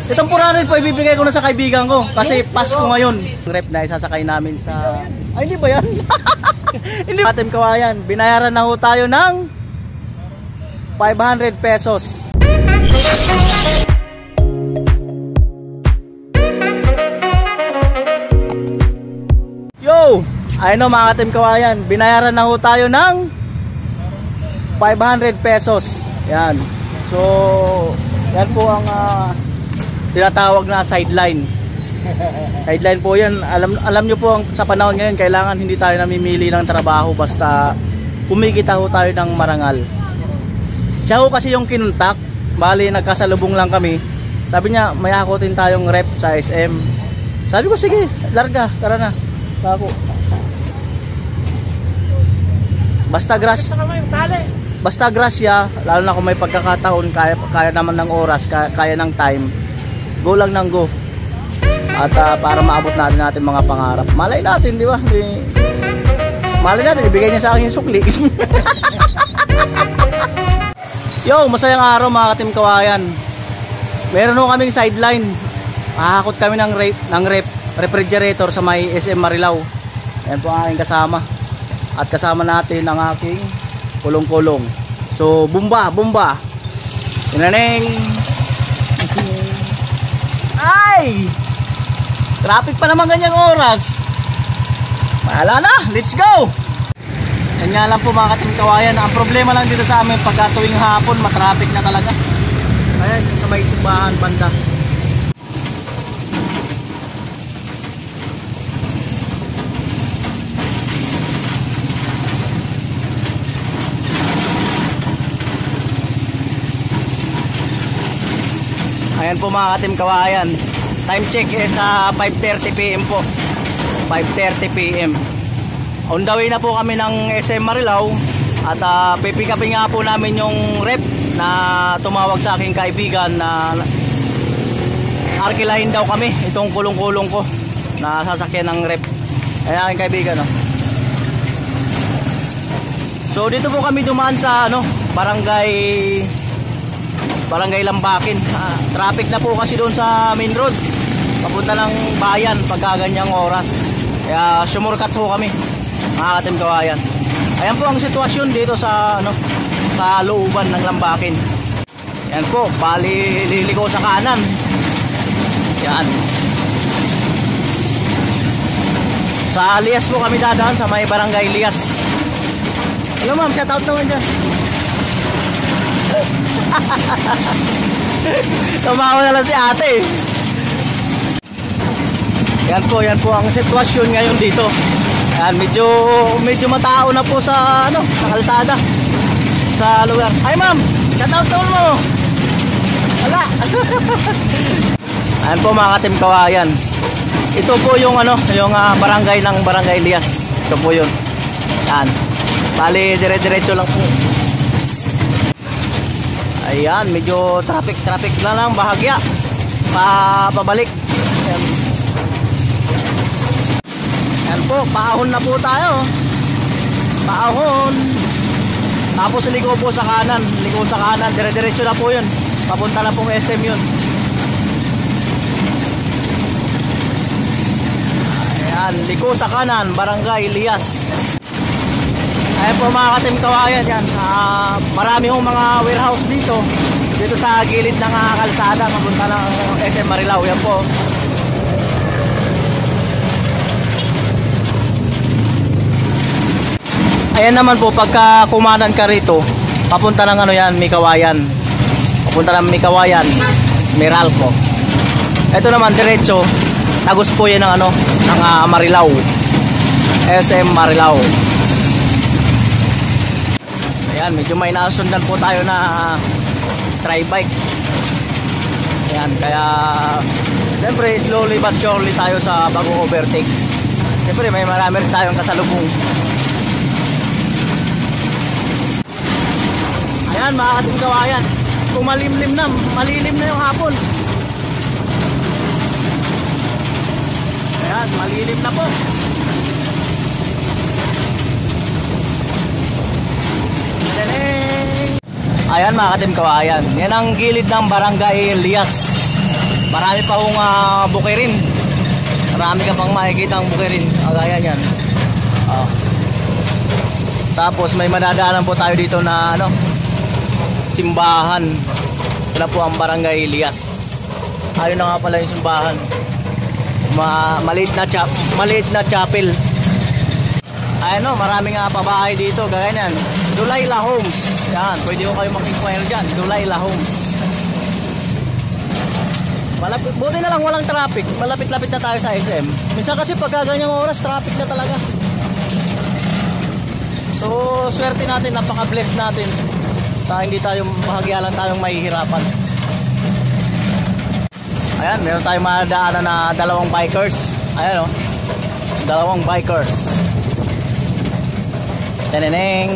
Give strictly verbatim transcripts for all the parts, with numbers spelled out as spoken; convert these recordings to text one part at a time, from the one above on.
Itong four hundred po ibibigay ko na sa kaibigan ko kasi Pasko ngayon. Rep na isasakay namin sa... Ay, hindi ba yan? Hindi ba? Ating kawayan, binayaran na ho tayo ng five hundred pesos. Yo! Ayun o mga ating kawayan, binayaran na ho tayo ng five hundred pesos. Yan. So, yan po ang... Uh, tinatawag na sideline. Sideline po yan. Alam, alam nyo po ang, sa panahon ngayon, kailangan hindi tayo namimili ng trabaho basta kumikita ho tayo ng marangal. Siya ho kasi yung kinuntak. Bali nagkasalubong lang kami. Sabi niya may hakutin tayong rep sa S M. Sabi ko sige, larga, tara na. Ako. Basta grass. Basta grasya, lalo na kung may pagkakataon, kaya, kaya naman ng oras, kaya, kaya ng time. Go lang ng go. At uh, para maabot natin natin mga pangarap. Malay natin, di ba? Di... Malay natin, ibigay niya sa akin yung sukli. Yo, masayang araw mga katim kawayan. Meron ho kaming sideline. Mahakot kami ng, rep, ng rep, refrigerator sa may S M Marilao. Ayan po ang aking kasama. At kasama natin ang aking kulong-kulong. So, bumba, bumba. Tinaneng. Ay! Traffic pa naman ganyang oras. Mahala na, let's go! Yan nga lang po mga kating kawayan. Ang problema lang dito sa amin pagka tuwing hapon, matraffic na talaga. Ayan, sa may simbahan banda. Ayan po mga katim kawayan. Time check is uh, five thirty p m po. five thirty p m On the way na po kami ng S M Marilao. At uh, pipick upin nga po namin yung rep na tumawag sa aking kaibigan na arkilahin daw kami. Itong kulong-kulong ko na sasakyan ng rep. Ayan aking kaibigan, no? So dito po kami dumaan sa ano, barangay Barangay Lambakin. Ah, traffic na po kasi doon sa main road. Papunta ng bayan pagka ganyang oras. Kaya sumurkat po kami. Mga katim kawayan. Ayan po ang sitwasyon dito sa ano, sa looban ng Lambakin. Yan po, bali liliko sa kanan. Yan. Sa Alias po kami dadaan sa may Barangay Alias. Hello ma'am, shout out naman dyan. Tumawa na lang si ate. Yan po, yan po ang sitwasyon ngayon dito. Yan, medyo medyo matao na po sa ano, sa kalsada. Sa lugar. Hi ma'am, shout out naman mo. Wala. Ayan po mga katim kawayan. Ito po yung ano, yung uh, barangay ng Barangay Elias. Ito po yun. Yan. Bali dire-diretso lang po. Ayan, medyo traffic traffic na lang bahagya. Pa pabalik. Ayan. Ayan po, paahon na po tayo. Paahon. Tapos liko po sa kanan, liko sa kanan, dire-diretso na po 'yun. Papunta na pong S M 'yun. Ayan, liko sa kanan, Barangay Elias. Ayan po mga katim kawayan yan. Uh, marami hong mga warehouse dito. Dito sa gilid ng uh, kalsada. Mapunta ng S M Marilao. Yan po. Ayan naman po. Pagka kumanan ka rito, papunta ng ano yan, Mikawayan. Papunta ng Mikawayan, Meralco. Ito naman, diretso. Tagos po yan ng ano, ng uh, Marilao. S M Marilao. Ayan, medyo may nasundan po tayo na uh, tri-bike. Ayan, kaya siyempre slowly but surely tayo sa bagong overtake. Siyempre may marami rin tayong kasalubong. Ayan mga kating kawayan, kung malimlim na, malilim na yung hapon. Ayan, malilim na po. Ayan mga katim kawayan, yan ang gilid ng Barangay Elias. Marami pa hong uh, bukirin. Marami ka pang makikita ang bukirin. Agaya yan. Oh. Tapos may madadaanan po tayo dito na ano, simbahan. Wala po ang Barangay Elias. Ayun na nga pala yung simbahan. Ma maliit na chap, maliit na chapel. Ayun no, maraming nga pabahay dito, gaya niyan. Dulaila Homes. Yan, pwede ko kayo mag-inquire diyan, Dulaila Homes. Malapit, buti na lang walang traffic. Malapit-lapit na tayo sa S M. Minsan kasi pagka ganyang oras, traffic na talaga. So, swerte natin, napaka-bless natin. Ta hindi tayo mahagyalan tayong mahihirapan. Ayan, meron tayong madaanan na dalawang bikers. Ayan o, oh. Dalawang bikers. Teneneng.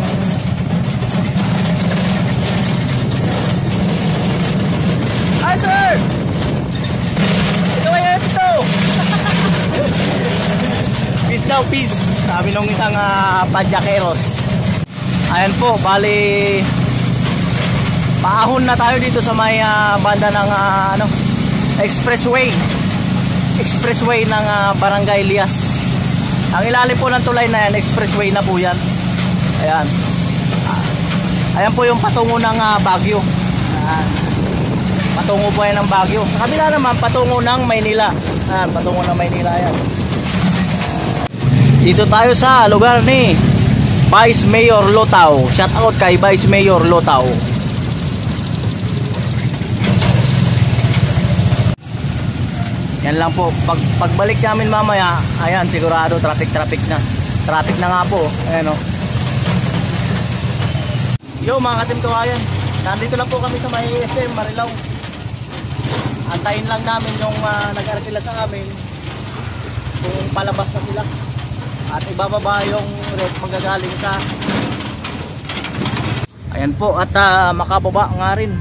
Hi sir! Ito kayo ito! Peace daw, peace. Sabi nung isang uh, padyakeros. Ayan po, bali paahon na tayo dito sa may uh, banda ng uh, ano, expressway. Expressway ng uh, Barangay Elias. Ang ilalim po ng tulay na yan, expressway na po yan. Ayan. Ayan po yung patungo ng uh, Baguio. Ayan. Patungo po yan ng Baguio. Sa kabila naman, patungo ng Maynila. Ayan, patungo ng Maynila yan. Dito tayo sa lugar ni Vice Mayor Lotao. Shout out kay Vice Mayor Lotao. Yan lang po. Pag pagbalik namin mamaya, ayan, sigurado traffic-traffic na. Traffic na nga po. Ayan o. Yo mga katim kawayan, nandito lang po kami sa may S M Marilao. Antayin lang namin yung uh, nag-arkila sa amin kung palabas na sila. At ibababa yung rep magagaling sa ayan po, at uh, makababa nga rin.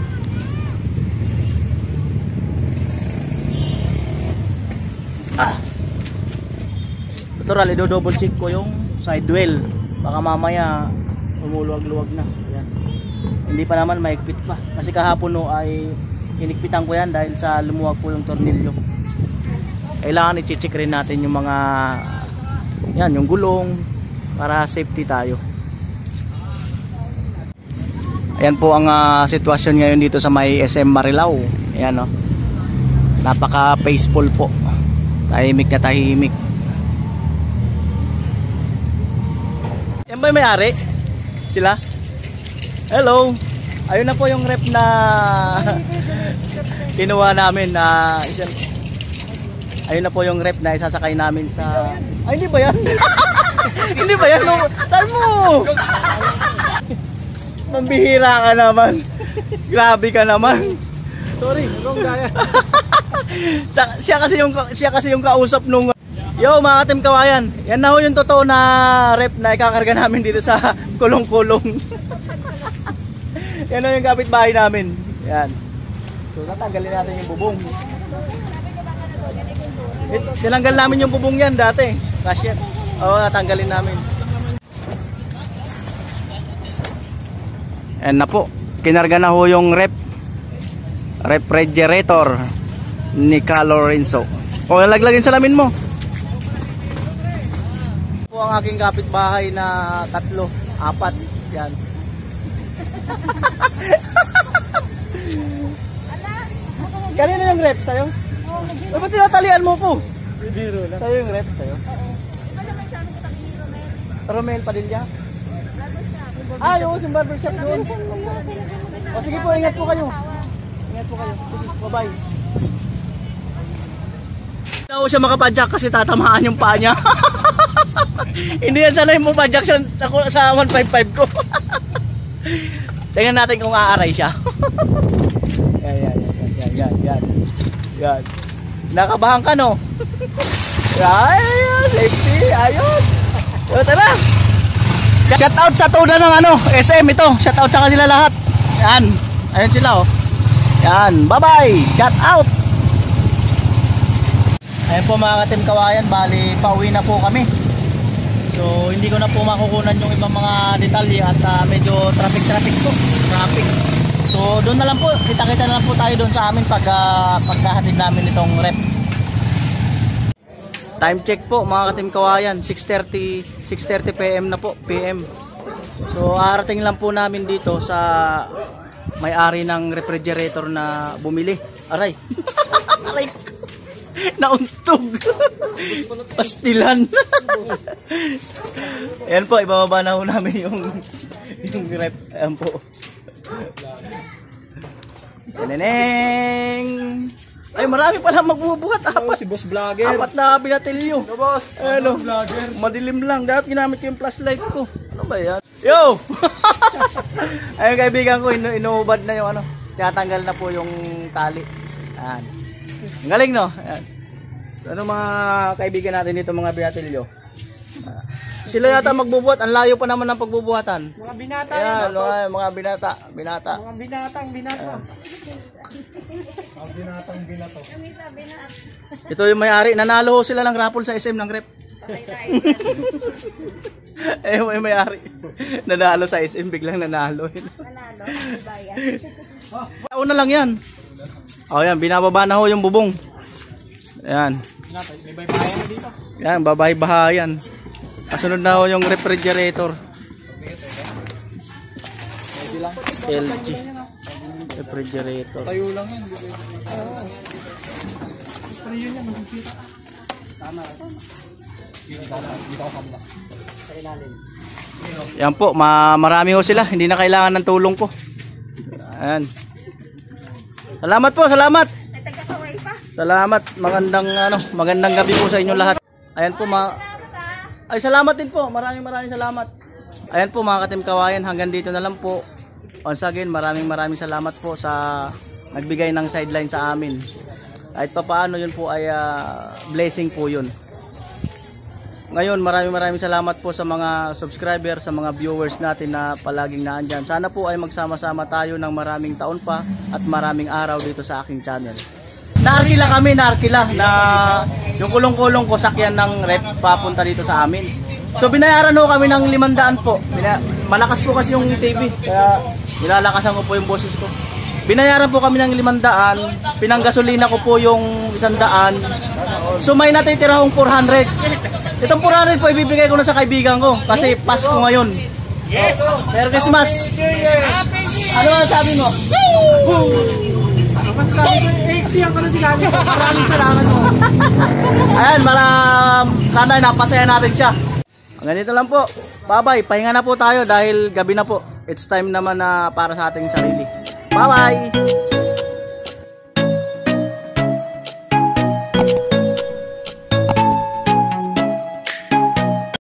Ah, natural, i-double check ko yung side well. Baka mamaya umuluwag-luwag na. Ayan. Hindi pa naman maigpit pa. Kasi kahapon no ay hinikpitan ko yan dahil sa lumuwag po yung tornilyo. Kailangan i-check rin natin yung mga yan, yung gulong para safety tayo. Ayan po ang uh, sitwasyon ngayon dito sa may S M Marilao. Ayan o. Oh. Napaka peaceful po. Tahimik na tahimik. Yan ba yung may-ari? Sila? Hello. Ayun na po yung rep na kinuha namin na uh, ayun na po yung rep na isasakay namin sa ay hindi ba yan? Hindi ba yan? No? Saan mo? Mambihira ka naman. Grabe ka naman. Sorry, wrong gaya. siya kasi yung siya kasi yung kausap nung yo mga katim kawayan. Yan na ho yung totoo na rep na ikakarga namin dito sa kulong-kulong. Yan na yung kapitbahay namin. Yan. So tatanggalin natin yung bubong. Tinanggal namin yung bubong yan dati. Cashier. Oo, natanggalin namin. Yan na po. Kinarga na ho yung rep. Refrigerator ni Ka Lorenzo. O, nalaglagin sa lamin mo. Po ang aking kapitbahay na tatlo, apat. Yan. Kanina yung rep sa'yo? O, ba't tinatalian mo po? Biro lang. Sa'yo yung rep sa'yo? Romel Padilla? Ah, yung yung barbershop doon. O, sige po, ingat po kayo. Ingat po kayo. Bye-bye. Hindi ako siya makapadyak kasi tatamaan yung paa niya. Hindi yan sana yung pumadyak sa, sa one fifty-five ko. Tingnan natin kung aaray siya. Yan, yan, yan, yan, yan, yan. Yan. Nakabahan ka, no? Yan, yan, safety, ayun. O, tara. Shout out sa tuda ng ano, S M ito. Shout out sa kanila lahat. Yan. Ayun sila, oh. Yan, bye-bye. Shout out. Ayun po mga katim kawayan, bali pauwi na po kami. So hindi ko na po makukunan yung ibang mga detalye at uh, medyo traffic traffic po. Traffic. So So doon na lang po, kita-kita na lang po tayo doon sa amin pag uh, pagkahatid namin itong rep. Time check po mga ka-Team Kawayan, six thirty p m na po, P M. So arating lang po namin dito sa may-ari ng refrigerator na bumili. Aray. Aray. Nauntog. Pastilan. Ayan po, ibababa na ho namin yung yung rep. Ayan po. Neneng. Ay, marami pala magbubuhat. Apat. Si Boss Vlogger. Apat na binatilyo. No, boss. Ano? Vlogger. Madilim lang. Dapat ginamit ko yung flashlight ko. Ano ba yan? Yo! Ayun kaibigan ko, inu inuubad na yung ano. Tinatanggal na po yung tali. Ayan. Ang galing, no? Ayan. Ano mga kaibigan natin dito, mga binatilyo? Uh, sila yata magbubuhat. Ang layo pa naman ng pagbubuhatan. Mga binata. Ayan, mga, mga binata. Binata. Mga binatang binato. Mga binatang binato. Ito yung may-ari. Nanalo sila ng raffle sa S M ng rep. Eh, may may-ari. Nanalo sa S M, biglang nanalo. Nanalo, bayan. Una lang yan. O yan, binababa na ho yung bubong. Ayan. May baybayan na dito. Yan, babay-bahayan. Kasunod na ho yung refrigerator. L G. Refrigerator. Tayo lang yan. Oo. Pero yun yan, magkikita. Tama. Dito ako kabila. Sa ilalim. Yan po, ma marami ho sila. Hindi na kailangan ng tulong ko. Ayan. Salamat po, salamat. Nagkakaway pa. Salamat. Magandang ano, magandang gabi po sa inyo lahat. Ayan po mga Ay, salamat din po. Maraming maraming salamat. Ayan po mga ka-Team Kawayan, hanggang dito na lang po. Once again, maraming maraming salamat po sa nagbigay ng sideline sa amin. Kahit pa paano yun po ay uh, blessing po yun. Ngayon, maraming maraming salamat po sa mga subscribers, sa mga viewers natin na palaging naandyan. Sana po ay magsama-sama tayo ng maraming taon pa at maraming araw dito sa aking channel. Naarkila kami, naarkila na yung kulong-kulong ko sakyan ng rep papunta dito sa amin. So binayaran ho kami ng limandaan po. Bina malakas po kasi yung T V, kaya nilalakasan ko po yung boses ko. Binayaran po kami ng limandaan, pinanggasolina ko po yung isandaan. So may natitira akong four hundred. Itong four hundred po ibibigay ko na sa kaibigan ko kasi Pasko ngayon. Yes! Merry Christmas! Ano ang sabi mo? Siyan ka na si Kami. Maraming salamat mo. Ayan, maram, sana napasaya natin siya. Hanggang dito lang po. Bye-bye. Pahinga na po tayo dahil gabi na po. It's time naman na para sa ating sarili. Bye-bye!